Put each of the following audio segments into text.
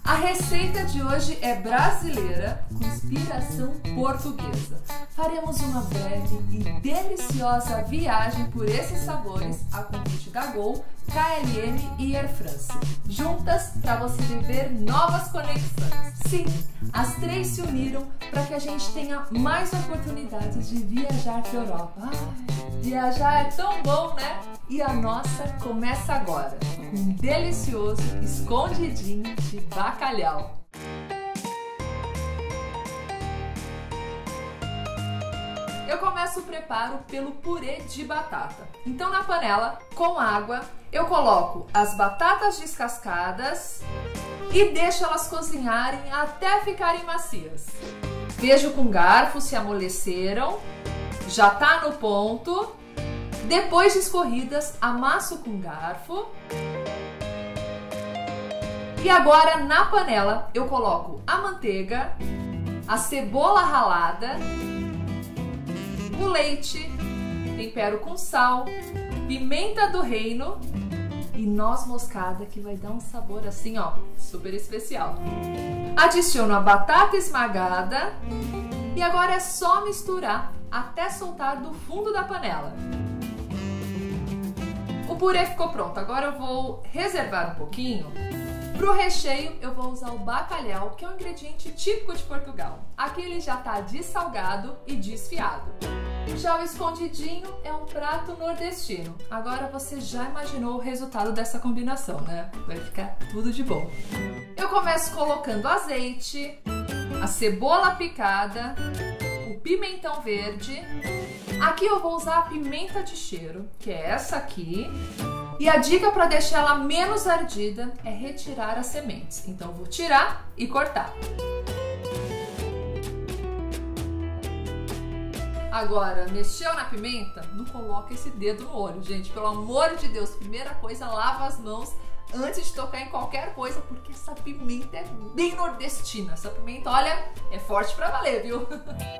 A receita de hoje é brasileira com inspiração portuguesa. Faremos uma breve e deliciosa viagem por esses sabores a convite da Gol, KLM e Air France. Juntas para você viver novas conexões. Sim, as três se uniram para que a gente tenha mais oportunidades de viajar para a Europa. Viajar é tão bom, né? E a nossa começa agora, com um delicioso escondidinho de bacalhau. Eu começo o preparo pelo purê de batata. Então na panela, com água, eu coloco as batatas descascadas e deixo elas cozinharem até ficarem macias. Vejo com garfo se amoleceram, já tá no ponto. Depois de escorridas, amasso com garfo. E agora na panela eu coloco a manteiga, a cebola ralada, o leite, tempero com sal, pimenta do reino e noz moscada, que vai dar um sabor assim, ó, super especial. Adiciono a batata esmagada e agora é só misturar até soltar do fundo da panela. O purê ficou pronto, agora eu vou reservar um pouquinho. Para o recheio eu vou usar o bacalhau, que é um ingrediente típico de Portugal. Aqui ele já está dessalgado e desfiado. Já o escondidinho é um prato nordestino. Agora você já imaginou o resultado dessa combinação, né? Vai ficar tudo de bom. Eu começo colocando azeite, a cebola picada, o pimentão verde. Aqui eu vou usar a pimenta de cheiro, que é essa aqui. E a dica para deixar ela menos ardida é retirar as sementes. Então eu vou tirar e cortar. Agora, mexeu na pimenta? Não coloca esse dedo no olho, gente. Pelo amor de Deus, primeira coisa, lava as mãos antes de tocar em qualquer coisa, porque essa pimenta é bem nordestina. Essa pimenta, olha, é forte pra valer, viu?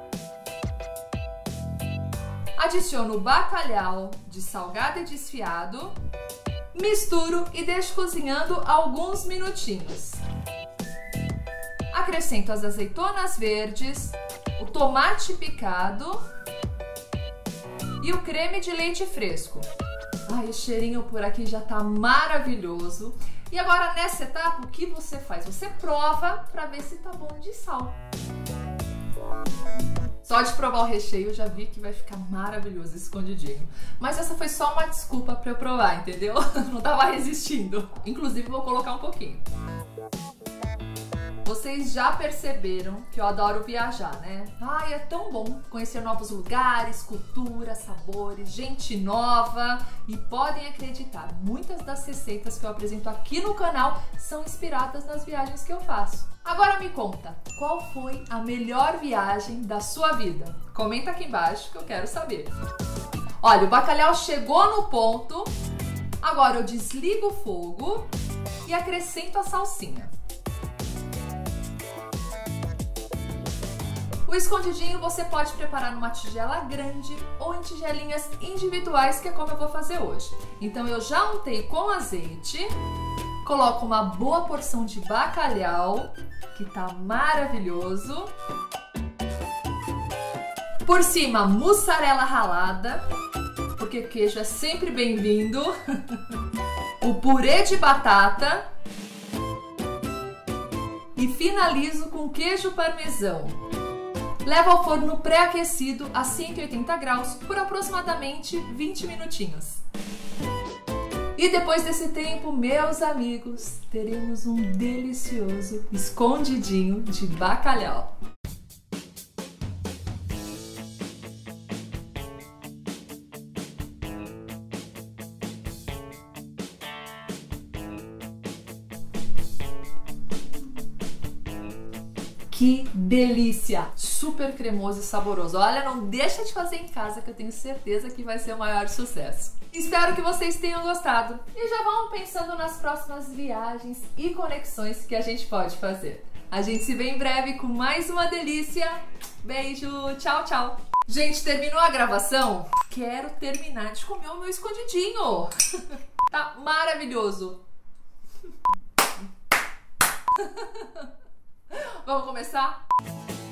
Adiciono o bacalhau dessalgado e desfiado, misturo e deixo cozinhando alguns minutinhos. Acrescento as azeitonas verdes, o tomate picado e o creme de leite fresco. Ai, o cheirinho por aqui já tá maravilhoso. E agora nessa etapa, o que você faz? Você prova para ver se tá bom de sal. Só de provar o recheio eu já vi que vai ficar maravilhoso esse escondidinho. Mas essa foi só uma desculpa para eu provar, entendeu? Não tava resistindo. Inclusive vou colocar um pouquinho. Vocês já perceberam que eu adoro viajar, né? Ai, é tão bom conhecer novos lugares, culturas, sabores, gente nova. E podem acreditar, muitas das receitas que eu apresento aqui no canal são inspiradas nas viagens que eu faço. Agora me conta, qual foi a melhor viagem da sua vida? Comenta aqui embaixo que eu quero saber. Olha, o bacalhau chegou no ponto. Agora eu desligo o fogo e acrescento a salsinha. O escondidinho você pode preparar numa tigela grande ou em tigelinhas individuais, que é como eu vou fazer hoje. Então eu já untei com azeite, coloco uma boa porção de bacalhau, que tá maravilhoso. Por cima, mussarela ralada, porque queijo é sempre bem-vindo. O purê de batata. E finalizo com queijo parmesão. Levo ao forno pré-aquecido a 180 graus por aproximadamente 20 minutinhos. E depois desse tempo, meus amigos, teremos um delicioso escondidinho de bacalhau. Que delícia! Super cremoso e saboroso. Olha, não deixa de fazer em casa que eu tenho certeza que vai ser o maior sucesso. Espero que vocês tenham gostado e já vão pensando nas próximas viagens e conexões que a gente pode fazer. A gente se vê em breve com mais uma delícia. Beijo, tchau, tchau! Gente, terminou a gravação? Quero terminar de comer o meu escondidinho! Tá maravilhoso! Vamos começar?